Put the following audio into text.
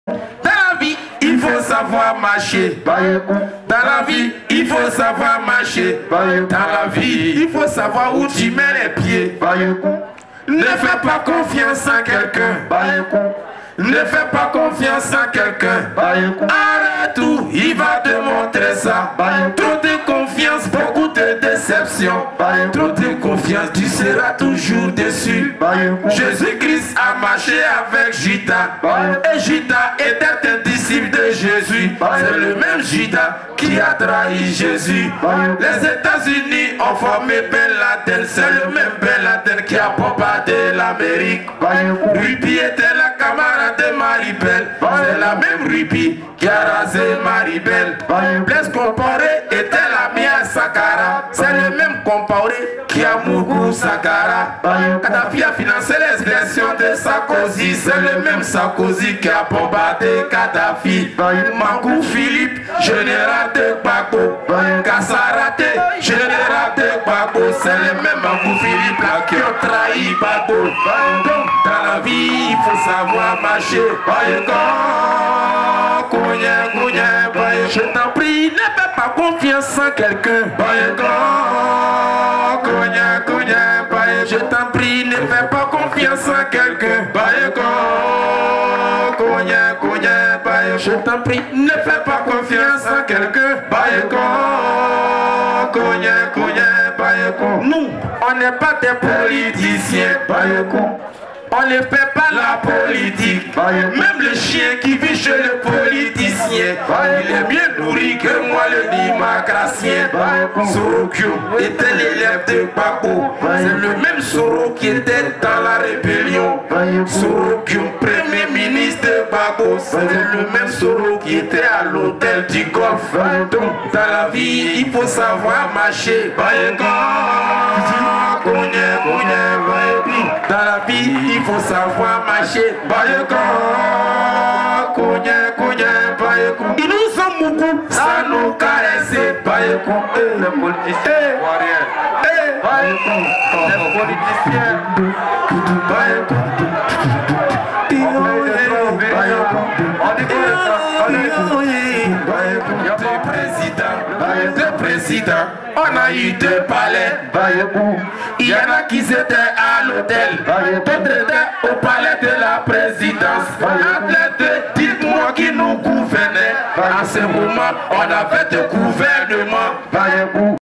Dans la vie, il faut savoir marcher. Dans la vie, il faut savoir marcher. Dans la vie, il faut savoir où tu mets les pieds. Ne fais pas confiance en quelqu'un. Ne fais pas confiance en quelqu'un. Arrête tout, il va te montrer ça. Trop de confiance, beaucoup de déception. Trop de confiance, tu seras toujours déçu. Jésus-Christ a marché avec Judas. Et Judas était un disciple de Jésus. C'est le même Judas qui a trahi Jésus. Les États-Unis ont formé Ben Laden. C'est le même Ben Laden qui a bombardé l'Amérique. Ruby était la camarade de Maribel. C'est la même Ruby qui a rasé Maribel. Blaise Compaoré était l'ami à Sankara. C'est le même Compaoré qui a Mougou Sankara. Kadhafi a financé l'expression de Sarkozy. C'est le même Sarkozy qui a bombardé Kadhafi. Mangou Philippe, général de Gbagbo. Kassaraté, général de Gbagbo. C'est le même Mangou Philippe là qui a trahi Gbagbo. Donc dans la vie, il faut savoir marcher. Je t'en prie, ne fais pas confiance en quelqu'un. Je t'en prie, ne fais pas confiance en quelqu'un. Je t'en prie, ne fais pas confiance en quelqu'un. Nous, on n'est pas des politiciens. On ne fait pas la politique. Même le chien qui vit chez le politicien, il est mieux nourri que moi, le démocratien. Sorokyo était l'élève de Gbagbo. C'est le même Soro qui était dans la rébellion. Sorokyo, premier ministre de Gbagbo. C'est le même Soro qui était à l'hôtel du Golfe. Donc, dans la vie, il faut savoir marcher. Dans la vie, il faut savoir marcher. Ils nous ont beaucoup, ça nous caresse. Les politiciens, les politiciens. De président, on a eu deux palais. Il y en a qui étaient à l'hôtel, d'autres étaient au palais de la présidence. Entre les deux, dites-moi qui nous gouvernait. À ce moment, on avait de gouvernement.